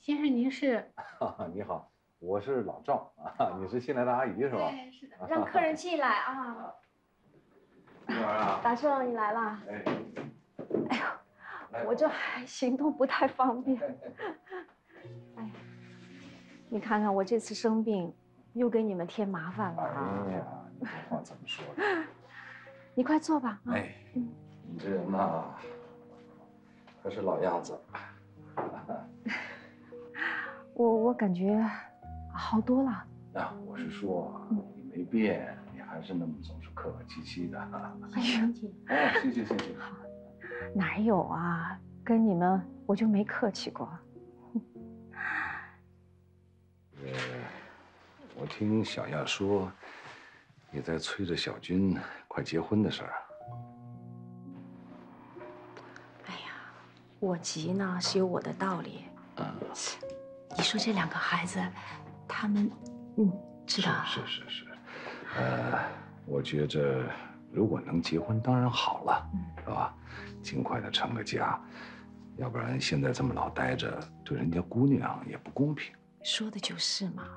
先生您是？ 你好，我是老赵啊，你是新来的阿姨是吧？ 对，是的，让客人进来啊。 玉儿啊， 大圣，你来啦！ 哎， 哎呦，我这还行动不太方便。哎呀，你看看我这次生病，又给你们添麻烦了啊！ 哎呀，你这话怎么说的？ 你快坐吧啊！ 哎，你这人呐，还是老样子。 我感觉好多了。 啊，我是说，你没变，你还是那么总是客客气气的。 哎呀， 哦，谢谢。 哪有啊？跟你们我就没客气过。 我听小亚说，你在催着小军快结婚的事儿。 哎呀，我急呢是有我的道理。你说这两个孩子，他们，知道？ 是。我觉着如果能结婚，当然好了，是吧？尽快的成个家，要不然现在这么老待着，对人家姑娘也不公平。 说的就是嘛。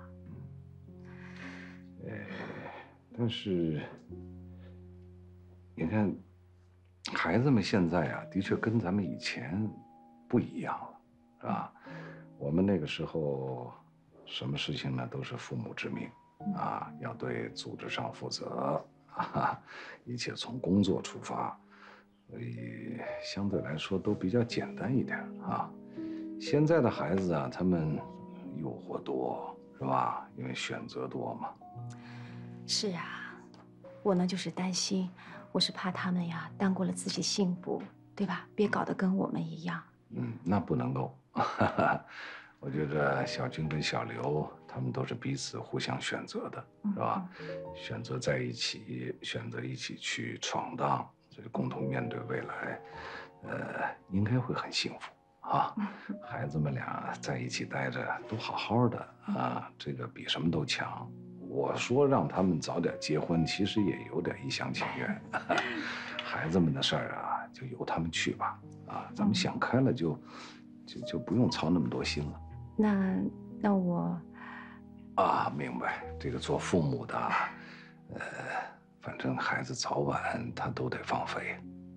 但是，你看，孩子们现在啊，的确跟咱们以前不一样了，是吧？我们那个时候，什么事情呢，都是父母之命，啊，要对组织上负责，一切从工作出发，所以相对来说都比较简单一点啊。现在的孩子啊，他们诱惑多，是吧？因为选择多嘛。 是啊，我呢就是担心，我是怕他们呀耽误了自己幸福，对吧？别搞得跟我们一样。 那不能够。我觉着小军跟小刘他们都是彼此互相选择的，是吧？选择在一起，选择一起去闯荡，这共同面对未来，应该会很幸福啊。孩子们俩在一起待着都好好的啊，这个比什么都强。我说让他们早点结婚，其实也有点一厢情愿。孩子们的事儿啊，就由他们去吧。啊，咱们想开了就不用操那么多心了。 那我啊，明白。这个做父母的，反正孩子早晚他都得放飞。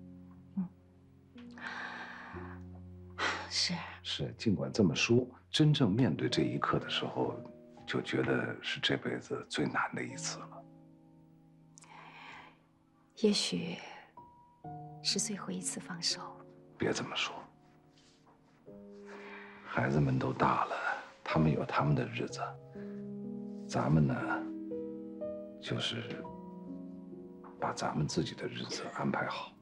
是，尽管这么说，真正面对这一刻的时候，就觉得是这辈子最难的一次了。 也许是最后一次放手。 别这么说，孩子们都大了，他们有他们的日子，咱们呢，就是把咱们自己的日子安排好。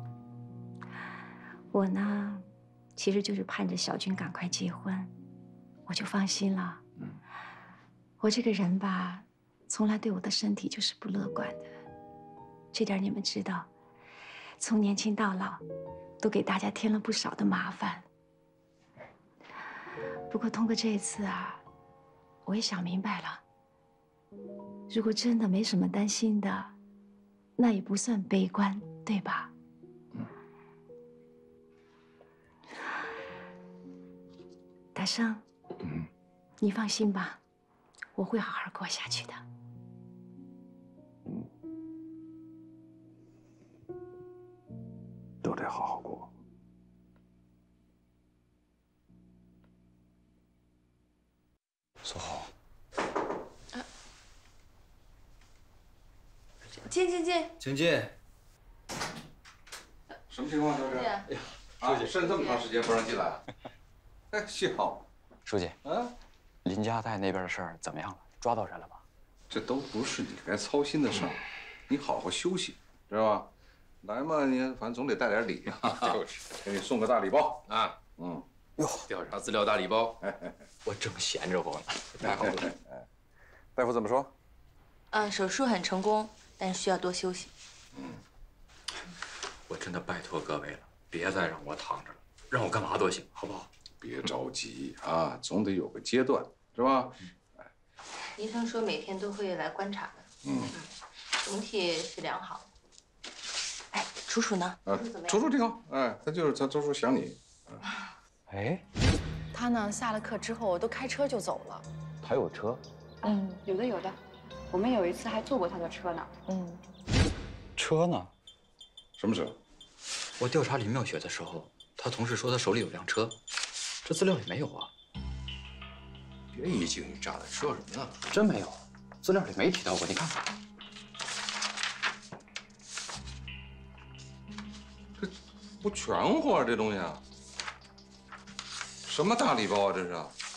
我呢，其实就是盼着小军赶快结婚，我就放心了。我这个人吧，从来对我的身体就是不乐观的，这点你们知道。从年轻到老，都给大家添了不少的麻烦。不过通过这一次啊，我也想明白了，如果真的没什么担心的，那也不算悲观，对吧？大生，你放心吧，我会好好过下去的。 都得好好过。苏浩， 进， 请进。 什么情况这是？哎呀，书记审这么长时间不让进来啊？哎，幸好。 书记，林家代那边的事儿怎么样了？抓到人了吗？ 这都不是你该操心的事儿，你好好休息，知道吧？来嘛，你反正总得带点礼啊，就是给你送个大礼包啊。 哟，调查资料大礼包，我正闲着我呢。太好了。 大夫怎么说？ 手术很成功，但需要多休息。 我真的拜托各位了，别再让我躺着了，让我干嘛都行，好不好？ 别着急啊，总得有个阶段，是吧？ 医生说每天都会来观察的。总体是良好。哎，楚楚呢？楚楚怎么样？ 楚楚挺好，哎，他周叔想你。 哎， 他呢下了课之后都开车就走了。 他有车？ 有的有的，我们有一次还坐过他的车呢。 车呢？ 什么车？ 我调查李妙雪的时候，她同事说她手里有辆车，这资料里没有啊。 别一惊一乍的，说什么呢？ 真没有，资料里没提到过，你看。 这不全乎啊，这东西啊！什么大礼包啊，这是？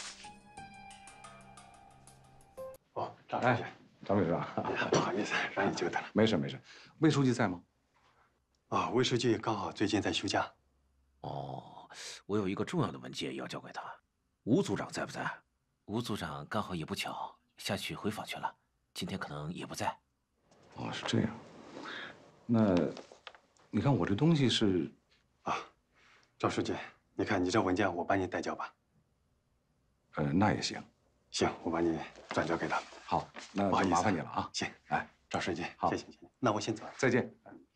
哦，张书记， 张秘书长， 不好意思，让你久等了。 没事没事。魏书记在吗？ 啊，魏书记刚好最近在休假。 哦，我有一个重要的文件要交给他。吴组长在不在？吴组长刚好也不巧下去回访去了，今天可能也不在。 哦，是这样。那，你看我这东西是， 赵书记，你看你这文件我帮你代交吧。 那也行。 行，我把你转交给他。 好，那就麻烦你了啊。 行， 哎， 赵书记， 好， 谢谢。那我先走了， 再见。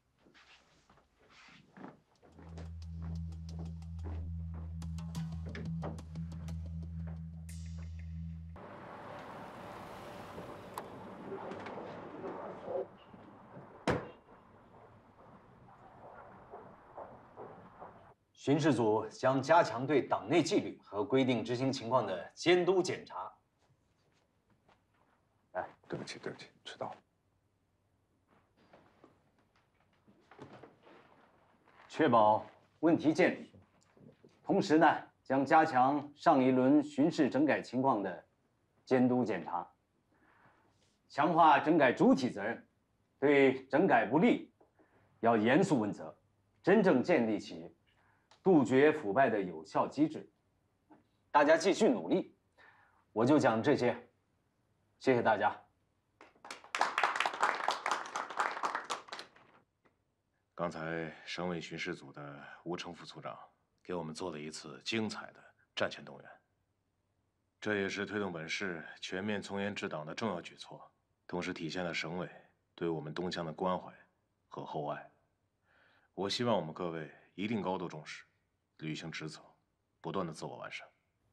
巡视组将加强对党内纪律和规定执行情况的监督检查。 哎，对不起，对不起，迟到了。 确保问题见底，同时呢，将加强上一轮巡视整改情况的监督检查，强化整改主体责任，对整改不力要严肃问责，真正建立起杜绝腐败的有效机制。大家继续努力，我就讲这些，谢谢大家。 刚才省委巡视组的吴成副组长给我们做了一次精彩的战前动员，这也是推动本市全面从严治党的重要举措，同时体现了省委对我们东乡的关怀和厚爱。我希望我们各位一定高度重视，履行职责，不断的自我完善。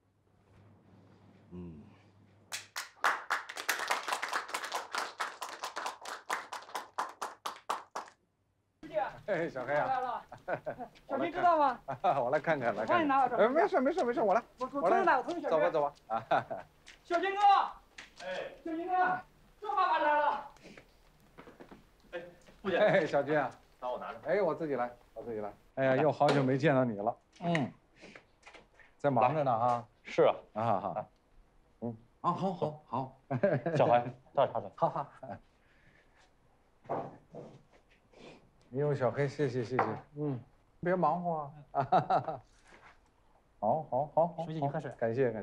哎，小黑啊！ 来了，小金知道吗？ 我来看看，来看看。 帮你拿到这。 没事没事没事，我来。 我来拿，我同学。 走吧走吧。 小金哥，哎，小金哥，赵爸爸来了。 哎，副监。 哎，小军啊， 把我拿着。 哎，我自己来，我自己来。哎呀，又好久没见到你了。在忙着呢哈。 是啊。 好。好。 小孩，倒茶水。 好。哎呦，小黑，谢谢。别忙活啊。好。 书记，你喝水。 感谢。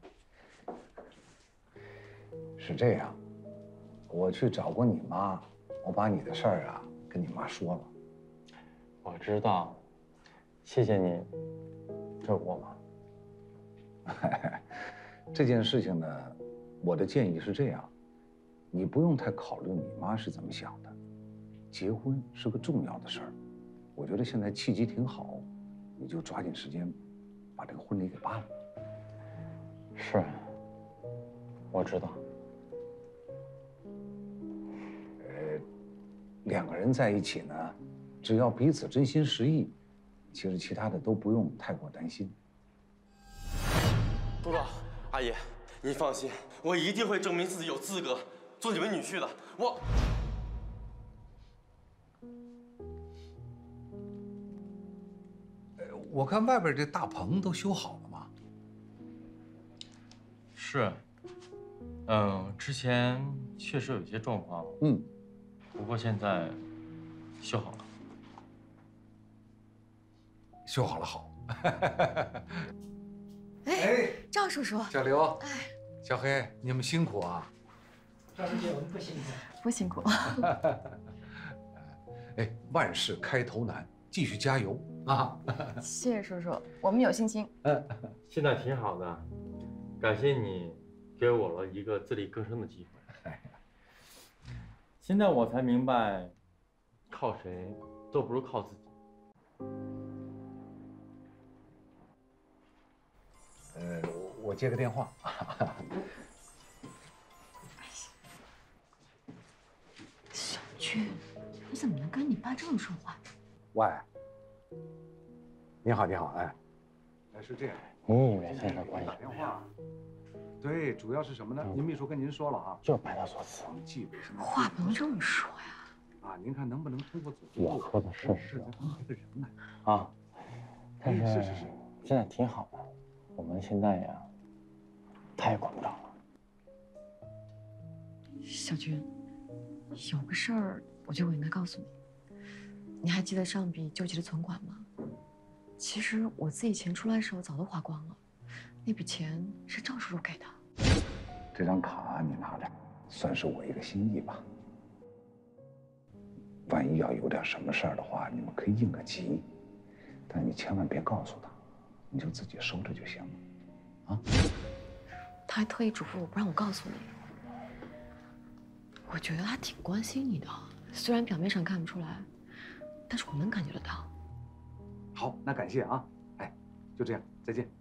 是这样，我去找过你妈，我把你的事儿啊跟你妈说了。 我知道，谢谢你照顾我妈。 这件事情呢，我的建议是这样，你不用太考虑你妈是怎么想的。结婚是个重要的事儿，我觉得现在契机挺好，你就抓紧时间把这个婚礼给办了。 是，我知道。 两个人在一起呢，只要彼此真心实意，其实其他的都不用太过担心。 督导，阿姨，您放心，我一定会证明自己有资格做你们女婿的。 我看外边这大棚都修好了吗？ 是，之前确实有些状况，不过现在修好了。 修好了，好。 哎，赵叔叔， 小刘，小黑，你们辛苦啊！ 赵书记，我们不辛苦。 不辛苦。 哎，万事开头难，继续加油啊！ 谢谢叔叔，我们有信心。 现在挺好的，感谢你给我了一个自力更生的机会。现在我才明白，靠谁都不如靠自己。 我接个电话。 小军，你怎么能跟你爸这么说话？ 喂，你好，你好，哎，是这样， 你以为他是关系？ 打电话。对，主要是什么呢？您秘书跟您说了啊， 就是拜他所赐。 纪委现在话不能这么说呀。 啊，您看能不能通过组织？ 我说的是实话。 一个人来啊，但是是， 现在挺好的。我们现在呀，他也管不着了。 小军，有个事儿，我觉得我应该告诉你。你还记得上笔救济的存款吗？其实我自己钱出来的时候早都花光了，那笔钱是赵叔叔给的。 这张卡你拿着，算是我一个心意吧。万一要有点什么事儿的话，你们可以应个急，但你千万别告诉他，你就自己收着就行了，啊？ 他还特意嘱咐我不让我告诉你。我觉得他挺关心你的，虽然表面上看不出来，但是我能感觉得到。 好，那感谢啊，哎，就这样，再见。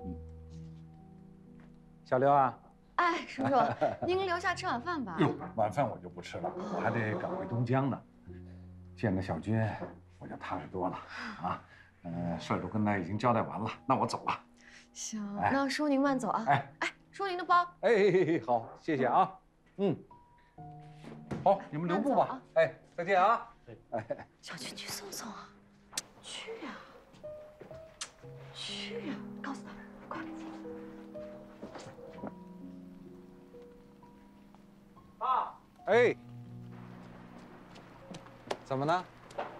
小刘啊， 哎，叔叔，您留下吃晚饭吧。 哟，晚饭我就不吃了，我还得赶回东江呢。见了小军，我就踏实多了啊。事儿都跟他已经交代完了，那我走了。 行，那叔您慢走啊。哎，叔您的包。 哎，好，谢谢啊。好，你们留步吧。哎，再见啊。哎， 小军去送送啊，去呀，去呀，告诉他，快。 爸。 哎。怎么了？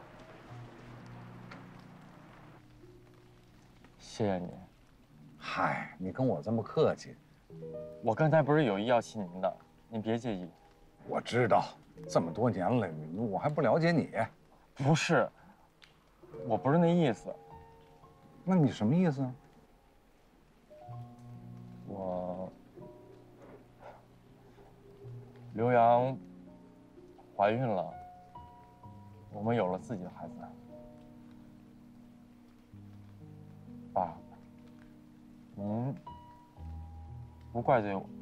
谢谢你。 嗨，你跟我这么客气。 我刚才不是有意要亲您的，您别介意。 我知道，这么多年了，我还不了解你。 不是，我不是那意思。 那你什么意思啊？ 刘洋怀孕了。我们有了自己的孩子，爸，您不怪罪我吗？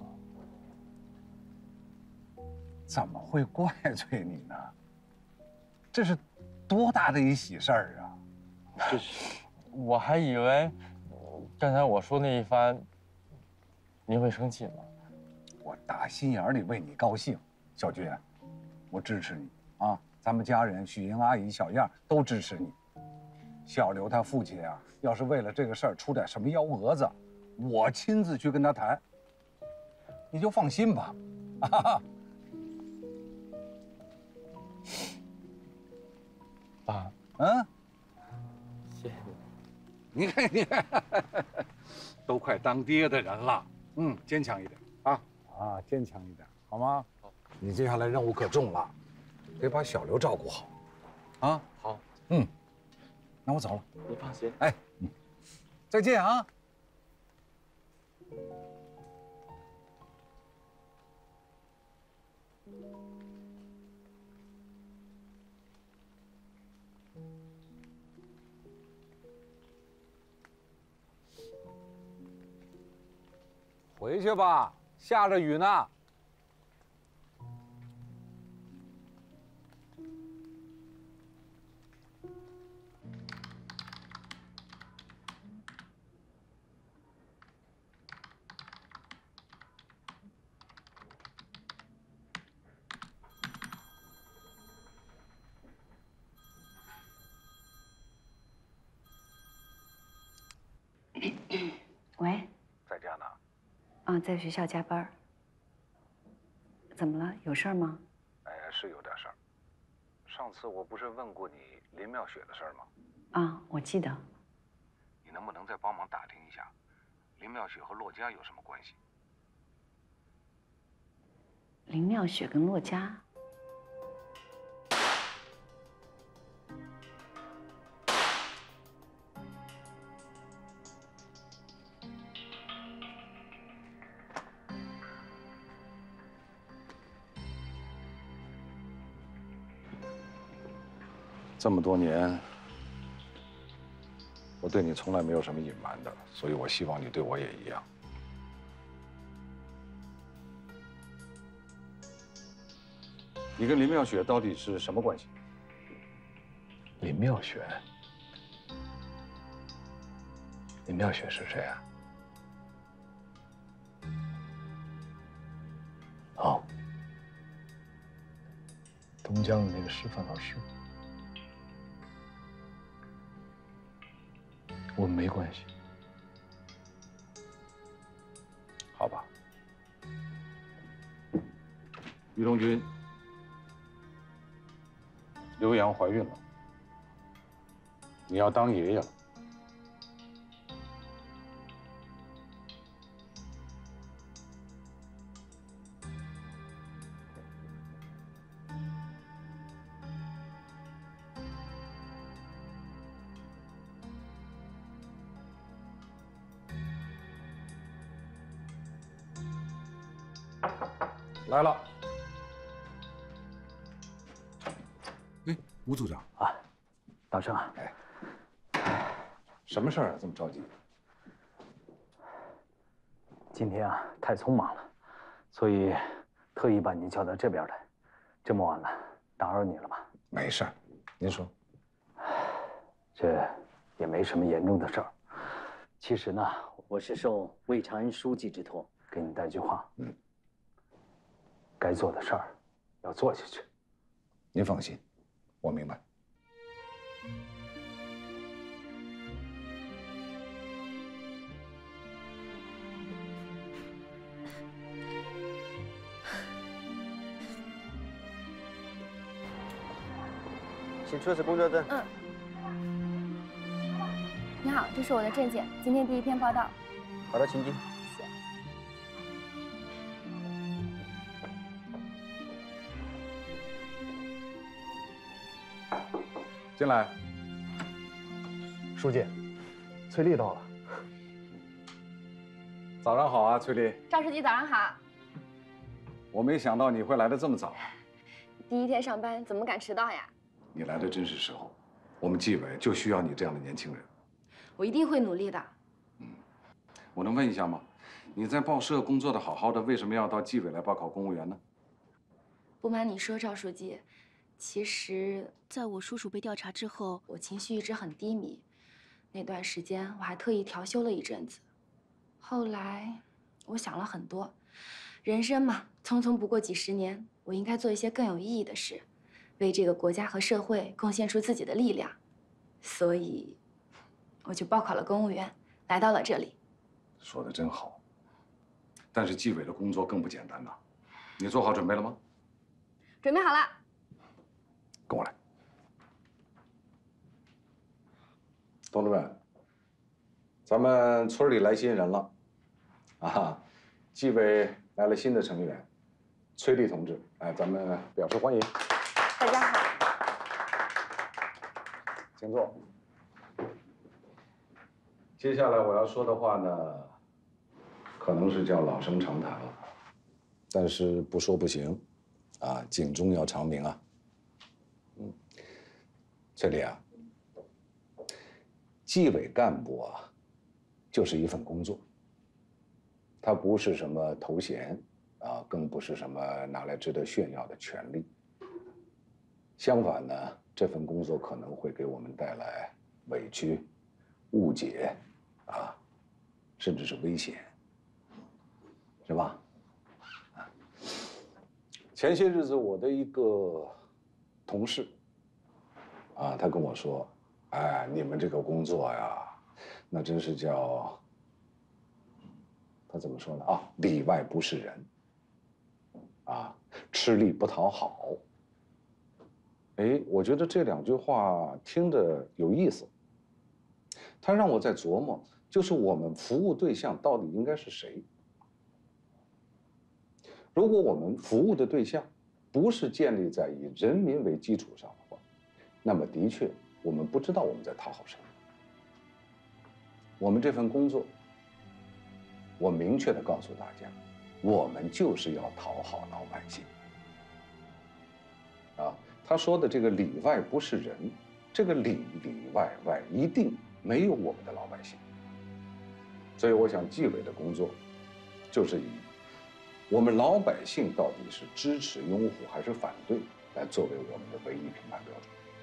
怎么会怪罪你呢？这是多大的一喜事儿啊！ 这是，我还以为刚才我说那一番，您会生气呢。 我打心眼里为你高兴，小军，我支持你啊！咱们家人，许英阿姨、小燕都支持你。小刘他父亲啊，要是为了这个事儿出点什么幺蛾子，我亲自去跟他谈。你就放心吧，啊！ 爸，谢谢你。你看，你看，都快当爹的人了，坚强一点啊！坚强一点，好吗？好。你接下来任务可重了。得把小刘照顾好，啊！ 好， 那我走了。 你放心。 哎，再见啊！回去吧，下着雨呢。 喂， 在家呢。 在学校加班。怎么了？有事儿吗？ 是有点事儿。上次我不是问过你林妙雪的事儿吗？ 我记得。 你能不能再帮忙打听一下，林妙雪和骆家有什么关系？ 林妙雪跟骆家？ 这么多年，我对你从来没有什么隐瞒的，所以我希望你对我也一样。 你跟林妙雪到底是什么关系？ 林妙雪，林妙雪是谁啊？哦，东江的那个师范老师，我们没关系。 好吧。于东军，刘洋怀孕了，你要当爷爷了。来了。哎，吴组长啊，老郑啊， 什么事儿啊？这么着急？ 今天啊太匆忙了，所以特意把您叫到这边来。这么晚了，打扰你了吧？ 没事儿，您说。 这也没什么严重的事儿。其实呢，我是受魏长安书记之托，给你带句话。该做的事儿要做下去。 您放心，我明白。 请出示工作证。 你好，这是我的证件，今天第一篇报道。 好的，请进。 进来。 书记，崔丽到了。 早上好啊，崔丽。 赵书记，早上好。 我没想到你会来得这么早。 第一天上班，怎么敢迟到呀？ 你来的真是时候，我们纪委就需要你这样的年轻人。 我一定会努力的。 我能问一下吗？你在报社工作的好好的，为什么要到纪委来报考公务员呢？ 不瞒你说，赵书记，其实在我叔叔被调查之后，我情绪一直很低迷。那段时间我还特意调休了一阵子。后来我想了很多，人生嘛，匆匆不过几十年，我应该做一些更有意义的事，为这个国家和社会贡献出自己的力量。所以，我就报考了公务员，来到了这里。 说的真好。但是纪委的工作更不简单呐，你做好准备了吗？ 准备好了。 跟我来。同志们，咱们村里来新人了，啊，纪委来了新的成员，崔丽同志，哎，咱们表示欢迎。 大家好。 请坐。接下来我要说的话呢，可能是叫老生常谈了，但是不说不行，啊，警钟要长鸣啊。崔丽啊，纪委干部啊，就是一份工作，它不是什么头衔啊，更不是什么拿来值得炫耀的权利。相反呢，这份工作可能会给我们带来委屈、误解，啊，甚至是危险，是吧？前些日子，我的一个同事，啊，他跟我说，哎，你们这个工作呀，那真是叫，他怎么说呢？啊，里外不是人，啊，吃力不讨好。哎，我觉得这两句话听着有意思。他让我在琢磨，就是我们服务对象到底应该是谁？如果我们服务的对象不是建立在以人民为基础上的话，那么的确，我们不知道我们在讨好谁。我们这份工作，我明确地告诉大家，我们就是要讨好老百姓。啊，他说的这个里外不是人，这个里外外一定没有我们的老百姓。所以我想，纪委的工作就是以我们老百姓到底是支持、拥护还是反对，来作为我们的唯一评判标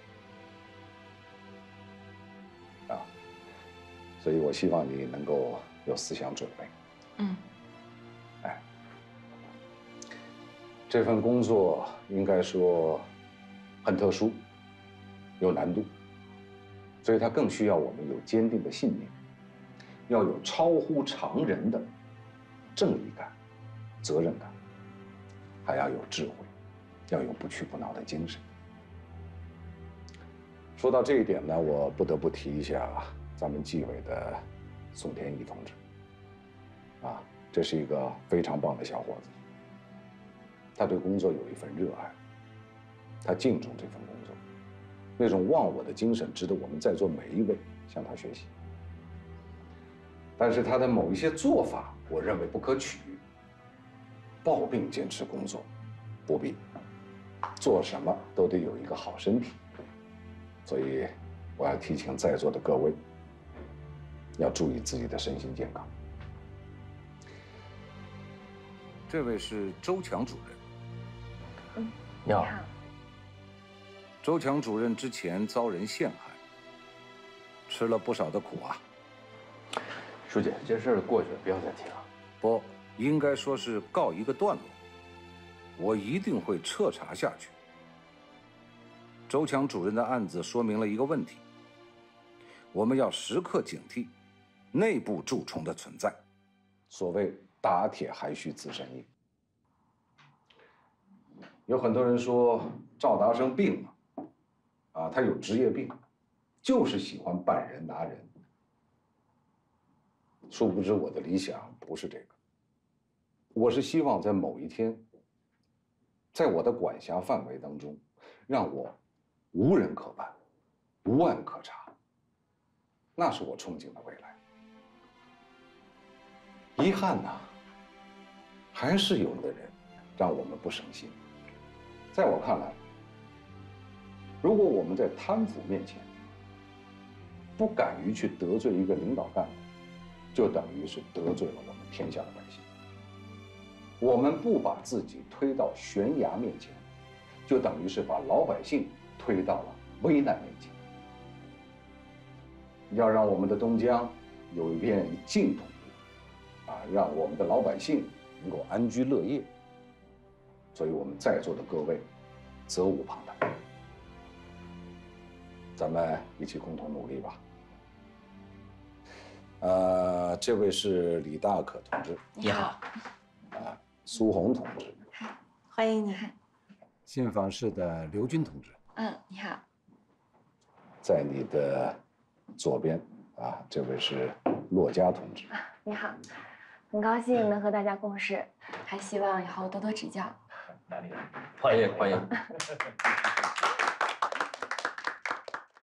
准。啊，所以我希望你能够有思想准备。哎，这份工作应该说很特殊，有难度，所以它更需要我们有坚定的信念，要有超乎常人的正义感、责任感，还要有智慧，要有不屈不挠的精神。说到这一点呢，我不得不提一下咱们纪委的宋天一同志。啊，这是一个非常棒的小伙子，他对工作有一份热爱，他敬重这份工作，那种忘我的精神值得我们在座每一位向他学习。但是他的某一些做法，我认为不可取。抱病坚持工作，不必。做什么都得有一个好身体，所以我要提醒在座的各位，要注意自己的身心健康。这位是周强主任。 你好。 周强主任之前遭人陷害，吃了不少的苦啊。 书记，这事儿过去了，不要再提了。 不，应该说是告一个段落。我一定会彻查下去。周强主任的案子说明了一个问题：我们要时刻警惕内部蛀虫的存在。所谓打铁还需自身硬。有很多人说赵达生病了，他有职业病，就是喜欢办人拿人。殊不知我的理想不是这个，我是希望在某一天，在我的管辖范围当中，让我无人可办，无案可查，那是我憧憬的未来。遗憾呐，还是有的人让我们不省心。在我看来，如果我们在贪腐面前不敢于去得罪一个领导干部，就等于是得罪了我们天下的百姓。我们不把自己推到悬崖面前，就等于是把老百姓推到了危难面前。要让我们的东江有一片净土，让我们的老百姓能够安居乐业。所以我们在座的各位，责无旁贷。咱们一起共同努力吧。这位是李大可同志， 你好。 苏红同志， 欢迎你。 信访室的刘军同志， 你好。 在你的左边这位是骆家同志， 你好，很高兴能和大家共事，还希望以后多多指教。 欢迎欢迎。